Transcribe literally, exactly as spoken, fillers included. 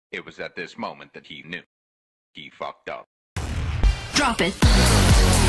It was at this moment that he knew. He fucked up. Drop it.